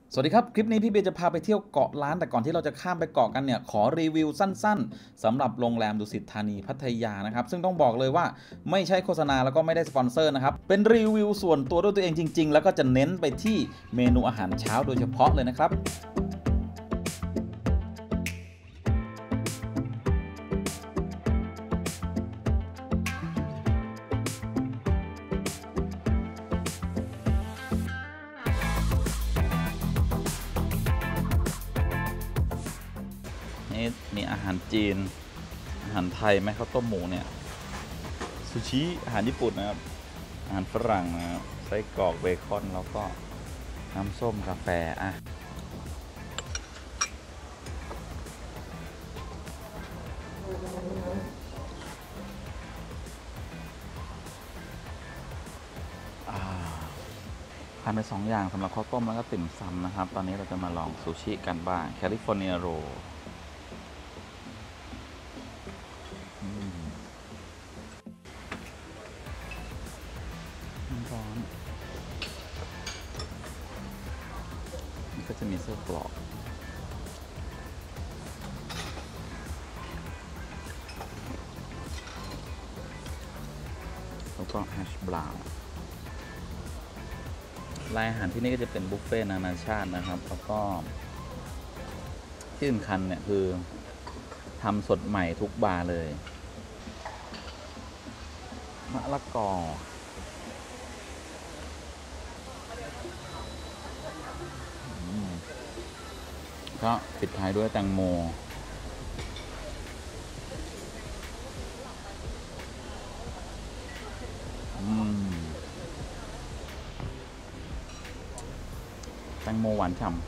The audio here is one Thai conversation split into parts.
สวัสดีครับคลิปนี้พี่เบียร์จะพาไปเที่ยวเกาะล้านแต่ก่อนที่เราจะข้ามไปเกาะกันเนี่ยขอรีวิวสั้นๆสำหรับโรงแรมดุสิตธานีพัทยานะครับซึ่งต้องบอกเลยว่าไม่ใช่โฆษณาแล้วก็ไม่ได้สปอนเซอร์นะครับเป็นรีวิวส่วนตัวด้วยตัวเองจริงๆแล้วก็จะเน้นไปที่เมนูอาหารเช้าโดยเฉพาะเลยนะครับมีอาหารจีนอาหารไทยไหมข้าวต้มหมูเนี่ยซูชิอาหารญี่ปุ่นนะครับอาหารฝรั่งนะครับไส้กรอกเบคอนแล้วก็น้ำส้มกาแฟทานไป2 อย่างสำหรับข้าวต้มแล้วก็ติ่มซำนะครับตอนนี้เราจะมาลองซูชิกันบ้างแคลิฟอร์เนียโรร้อนนี่ก็จะมีไส้กรอกแล้วก็แฮชบราวน์รายอาหารที่นี่ก็จะเป็นบุฟเฟ่ต์นานาชาตินะครับแล้วก็ที่สำคัญเนี่ยคือทำสดใหม่ทุกบาร์เลยมะละกอก็ปิดท้ายด้วยแตงโมแตงโมหวานฉ่ำ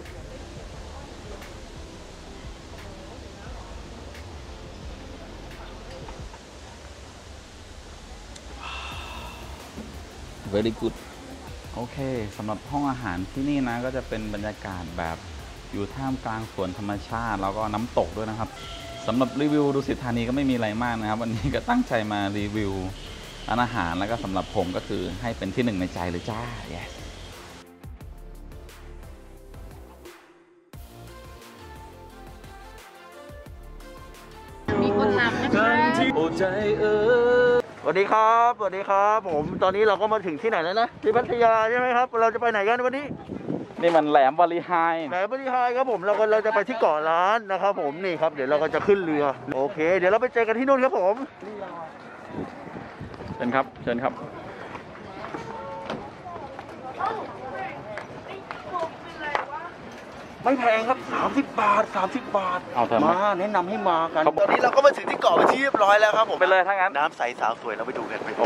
very good โอเคสำหรับห้องอาหารที่นี่นะก็จะเป็นบรรยากาศแบบอยู่ท่ามกลางสวนธรรมชาติแล้วก็น้ำตกด้วยนะครับสำหรับรีวิวดุสิตธานีก็ไม่มีอะไรมากนะครับวันนี้ก็ตั้งใจมารีวิวร้านอาหารแล้วก็สำหรับผมก็คือให้เป็นที่ 1ในใจเลยจ้า yes มีคนนำนะคะโอ้ใจสวัสดีครับสวัสดีครับผมตอนนี้เราก็มาถึงที่ไหนแล้วนะที่พัทยาใช่ไหมครับเราจะไปไหนกันวันนี้นี่มันแหลมบริหายแหลมบริหายครับผมเราจะไปที่เกาะล้านนะครับผมนี่ครับเดี๋ยวเราก็จะขึ้นเรือโอเคเดี๋ยวเราไปเจอกันที่นู่นครับผมเชิญครับเชิญครับไม่แพงครับ30 บาทเอาเถอะมาแนะนำให้มากันตอนนี้เราก็มาถึงที่เกาะเป็นที่เรียบร้อยแล้วครับผมไปเลยถ้างั้นน้ำใสสาวสวยเราไปดูกันไป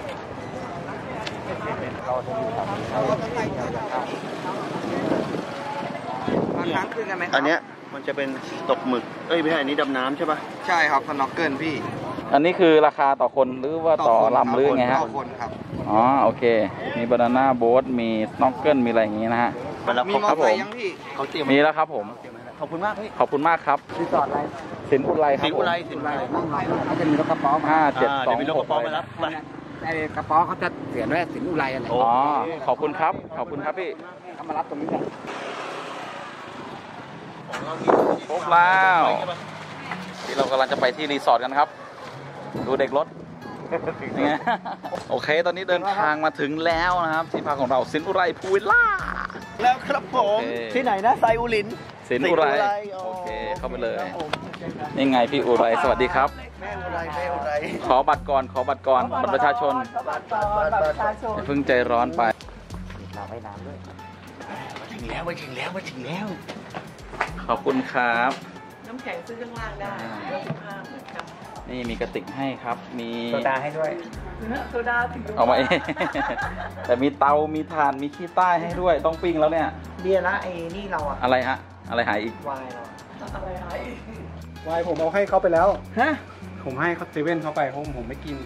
ค้างคืนกันไหมครับอันเนี้ยมันจะเป็นตกหมึกไม่ใช่อันนี้ดำน้ำใช่ปะใช่ครับสน็อกเกิลพี่อันนี้คือราคาต่อคนหรือว่าต่อลำหรือไงฮะต่อคนครับอ๋อโอเคมีบานาน่าโบ๊ทมีสน็อกเกิลมีอะไรอย่างงี้นะฮะมีมอเตอร์ไซค์ยังพี่เขาเตรียมมีแล้วครับผมขอบคุณมากพี่ขอบคุณมากครับรีสอร์ทอะไรสินอุไรครับสินอุไรเขาจะมีรถกระป๋อมาเดี๋ยวมีรถกระป๋อมารับไอ้กระป๋อเขาจะเสียด้วยสินอุไรอะไรอ๋อขอบคุณครับขอบคุณครับพี่เขามารับตรงนี้เลยครบแล้วที่เรากำลังจะไปที่รีสอร์ทกันครับดูเด็กรถโอเคตอนนี้เดินทางมาถึงแล้วนะครับที่พักของเราสินอุไรพูวิลล่าแล้วครับผมที่ไหนนะไซอุลินสินอุไรโอเคเข้าไปเลยนี่ไงพี่อุไรสวัสดีครับแม่อุไรขอบัตรก่อนบัตรประชาชนอย่าเพิ่งใจร้อนไปเราไปน้ำด้วยมาถึงแล้วขอบคุณครับน้ำแข็งซื้อข้างล่างได้25เหมือนกันนี่มีกระติกให้ครับมีโซดาให้ด้วยโซดาถึงเอามาเองแต่มีเตามีถ่านมีขี้ใต้ให้ด้วยต้องปิ้งแล้วเนี่ยเบียร์ละไอ้นี่เราอะอะไรฮะอะไรหายอีกวายเราอะไรหายวายผมเอาให้เขาไปแล้วฮะผมให้เขาเซเว่นเขาไปผมไม่กิน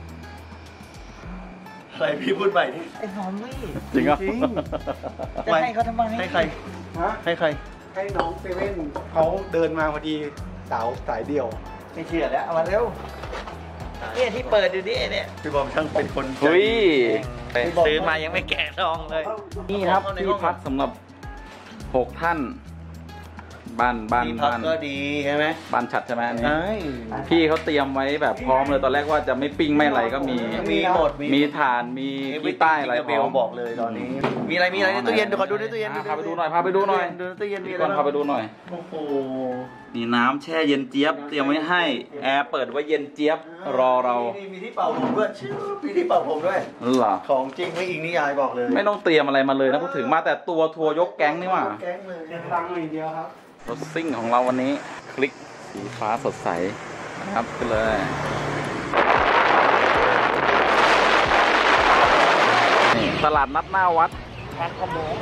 อะไรพี่พูดใหม่นี่ไอ้หอมไม่จริงเหรอจะให้เขาทำไมให้ใครฮะให้ใครให้น้องเซเว่นเขาเดินมาพอดีสายเดียวไม่เชื่อแล้วเอามาเร็วเนี่ยที่เปิดอยู่นี่เนี่ยพี่บอมช่างเป็นคนซื้อมายังไม่แกะซองเลยนี่ครับที่พักสำหรับ 6 ท่านบ้านที่พักก็ดีใช่ไหมบ้านฉัดใช่ไหมอันนี้ใช่พี่เขาเตรียมไว้แบบพร้อมเลยตอนแรกว่าจะไม่ปิ้งไม่อะไรก็มีมีหมดมีถ่านมีขี้ใต้อะไรเบลบอกเลยตอนนี้ มีอะไรในตู้เย็นเดี๋ยวขอดูในตู้เย็นพาไปดูหน่อยดูในตู้เย็นมีอะไรก่อนพาไปดูหน่อยโอ้โหมีน้ำแช่เย็นเจี๊ยบเตรียมไว้ให้แอร์เปิดไว้เย็นเจี๊ยบรอเรามีที่เป่าผมด้วยมีที่เป่าผมด้วยเหรอของจริงไม่อิงนิยายบอกเลยไม่ต้องเตรียมอะไรมาเลยนะพูดถึงมาแต่ตัวทัวร์ยกแก๊งนี่หว่าแก๊งเลยตังค์อย่างเดียวครับรถซิ่งของเราวันนี้คลิกสีฟ้าสดใสนะครับไปเลยนี่ตลาดนัดหน้าวัดแพ็คขโมง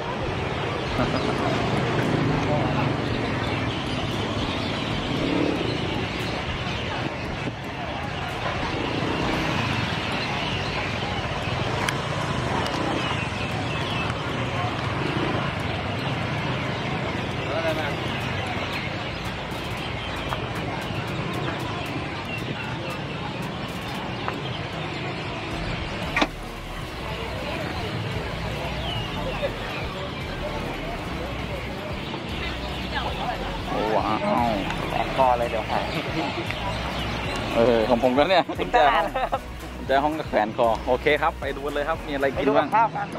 โอ้ว้าวแพ็คคอเลยเดี๋ยวหายของผมก็เนี่ยกุญแจห้องกับแขวนคอโอเคครับไปดูเลยครับมีอะไรไปกินดูกับ้าบงข้าวกัน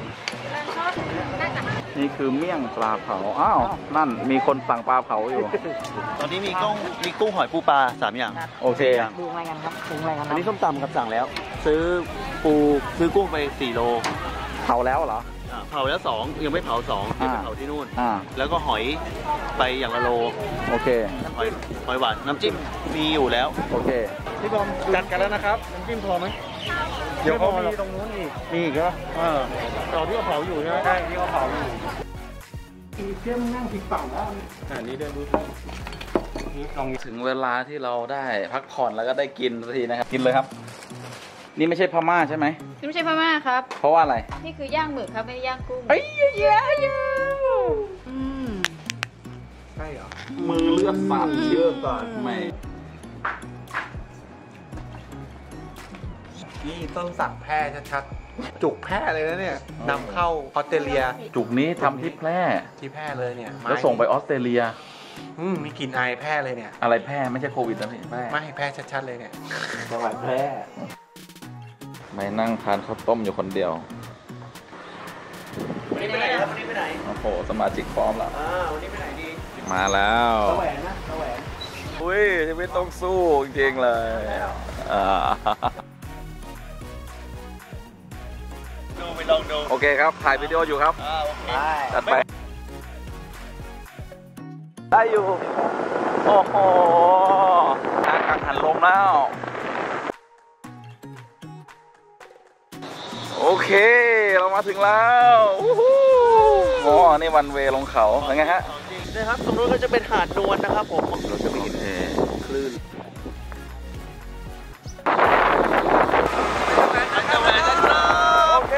นี่คือเมี่ยงปลาเผาอ้าวนั่นมีคนสั่งปลาเผาอยู่ตอนนี้มีกุ้งหอยปูปลา3 อย่างโอเคดูอะไรกันครับปรุงอะไรกันอันนี้ส้มตำครับสั่งแล้ว ซื้อกุ้งไป4 โลเผาแล้วเหรอเผาแล้ว2ยังไม่เผา2ยังไปเผาที่นู่น แล้วก็หอยไปอย่างละโลโอเคหอยหวานน้ำจิ้มมีอยู่แล้วโอเคพี่บอมจัดกันแล้วนะครับน้ำจิ้มพอไหมเดี๋ยวเขามีตรงนู้นอีกมีอีกเหรอต่อที่เขาเผาอยู่ใช่ไหมใช่ที่เขาเผาอยู่อีเทียมนั่งผิดฝั่งแล้วอันนี้เดินดูนี่ลองถึงเวลาที่เราได้พักผ่อนแล้วก็ได้กินสักทีนะครับกินเลยครับ นี่ไม่ใช่พม่าใช่ไหมนี่ไม่ใช่พม่าครับเพราะว่าอะไรนี่คือย่างหมึกครับไม่ได้ย่างกุ้งเอ้ยเยอะอืมใช่เหรอมือเลือดสาดเชื่อก่อนไม่นี่ต้นสักแพร่ชัดๆจุกแพร่เลยนะเนี่ยนำเข้าออสเตรเลียจุกนี้ทำที่แพร่ที่แพร่เลยเนี่ยแล้วส่งไปออสเตรเลียมีกลิ่นไอแพร่เลยเนี่ยอะไรแพร่ไม่ใช่โควิดนะพี่แพร่ไม่แพร่ชัดๆเลยเนี่ยจังหวัดแพร่ไม่นั่งทานข้าวต้มอยู่คนเดียววันนี้ไปไหนครับวันนี้ไปไหนโอ้โหสมาชิกพร้อมแล้ววันนี้ไปไหนดีมาแล้วตะแหวนนะตะแหวนอุ้ยชีวิตต้องสู้จริงๆเลยอ่าดูไปลองดูโอเคครับถ่ายวิดีโออยู่ครับโอเคจัดไปได้อยู่ โอ้โหทางกังหันลมแล้ว โอเค เรามาถึงแล้วอู้หูอ๋อนี่วันเวลงเขาเป็นไงฮะนะครับตรงนู้นก็จะเป็นหาดนวลนะครับผมเราจะไม่เห็นคลื่นโอเค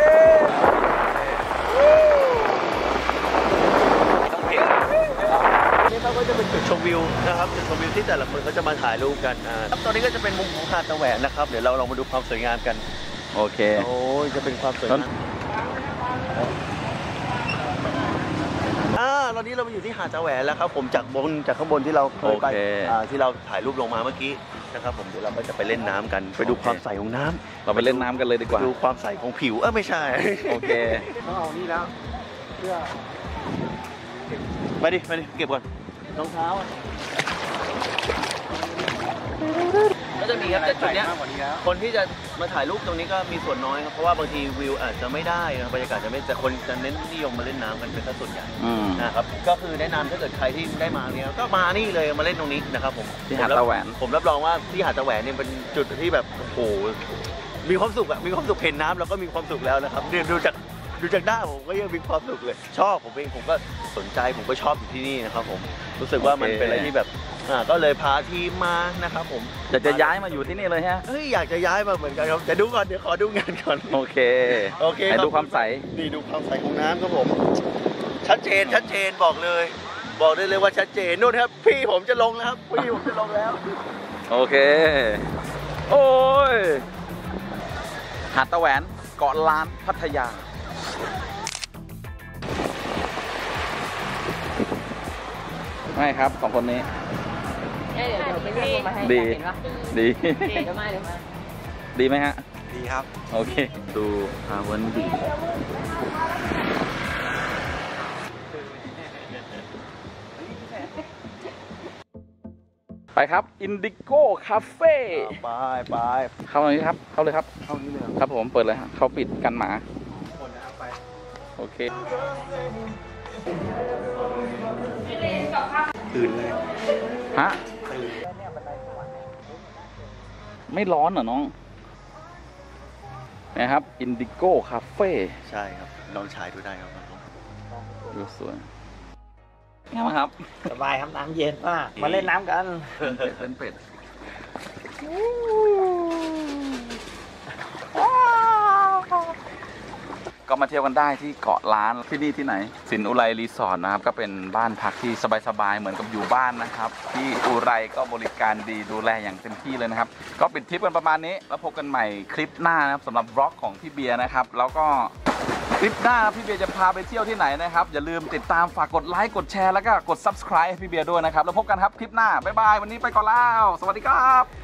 นี่เราก็จะเป็นจุดชมวิวนะครับจุดชมวิวที่แต่ละคนเขาจะมาถ่ายรูปกันครับตอนนี้ก็จะเป็นมุมของหาดตะแหวนนะครับเดี๋ยวเราลองมาดูความสวยงามกันโอเคโอ้ยจะเป็นความสวยงามตอนนี้เรามาอยู่ที่หาดตะแหวนแล้วครับผมจากข้างบนที่เราเคยไปโอเคที่เราถ่ายรูปลงมาเมื่อกี้นะครับผมเดี๋ยวเราก็จะไปเล่นน้ำกันไปดูความใสของน้ำเราไปเล่นน้ำกันเลยดีกว่าดูความใสของผิวไม่ใช่โอเคต้องเอานี่แล้วเพื่อไปดิเก็บก่อนรองเท้าก็จะมีครับแต่จุดเนี้ยมากกว่านี้แล้วคนที่จะมาถ่ายรูปตรงนี้ก็มีส่วนน้อยครับเพราะว่าบางทีวิวอาจจะไม่ได้นะบรรยากาศจะไม่แต่คนจะเน้นนิยมมาเล่นน้ำกันเป็นส่วนใหญ่อืมนะครับก็คือแนะนำถ้าเกิดใครที่ได้มาเนี่ยก็มานี่เลยมาเล่นตรงนี้นะครับผมที่หาดตะแหวนผมรับรองว่าที่หาดตะแหวนเนี่ยเป็นจุดที่แบบโอ้โหมีความสุขอะมีความสุขเห็นน้ำแล้วก็มีความสุขแล้วนะครับเนี่ยดูจากหน้าผมก็ยังมีความสุขเลยชอบผมเองผมก็สนใจผมก็ชอบอยู่ที่นี่นะครับผมรู้สึกว่ามันเป็นอะไรที่แบบก็เลยพาทีมมานะครับผมจะย้ายมาอยู่ที่นี่เลยฮะเฮ้ยอยากจะย้ายมาเหมือนกันครับแต่ดูก่อนเดี๋ยวขอดูงานก่อนโอเคโอเคให้รับดูความใสนี่ดูความใสของน้ำครับผมชัดเจนบอกได้เลยว่าชัดเจนนู่นครับพี่ผมจะลงแล้วครับพี่ผมจะลงแล้วโอเค โอ้ย หาดตะแหวนเกาะล้านพัทยาไม่ครับสองคนนี้เดี๋ยวไปเรียกคนมาให้ดีเห็นปะดีเดี๋ยวมาดีไหมฮะดีครับโอเค ดูฮาวันดีไปครับ อินดิโก้คาเฟ่ไปไปเข้าเลยครับ เข้าเลยครับเท่านี้เลยครับผมเปิดเลยฮะเขาปิดกันหมาคนนะครับไปโอเคตื่นเลยฮะตื่นไม่ร้อนเหรอน้อง นะครับ อินดิโก้คาเฟ่ใช่ครับลองชายดูได้ครับดูสวยไงบ้างครับสบายครับน้ำเย็นมากมาเล่นน้ำกันเป็นเป็ด ก็มาเที่ยวกันได้ที่เกาะล้านที่นี่ที่ไหน สินอุไรรีสอร์ทนะครับก็เป็นบ้านพักที่สบายๆเหมือนกับอยู่บ้านนะครับ ที่อุไรก็บริการดีดูแลอย่างเต็มที่เลยนะครับ ก็ปิดทริปกันประมาณนี้แล้วพบกันใหม่คลิปหน้านะครับสำหรับบล็อกของพี่เบียร์นะครับแล้วก็คลิปหน้าพี่เบียร์จะพาไปเที่ยวที่ไหนนะครับอย่าลืมติดตามฝากกดไลค์กดแชร์แล้วก็กด subscribe ให้พี่เบียร์ด้วยนะครับแล้วพบกันครับคลิปหน้าบ๊ายบายวันนี้ไปก่อนแล้วสวัสดีครับ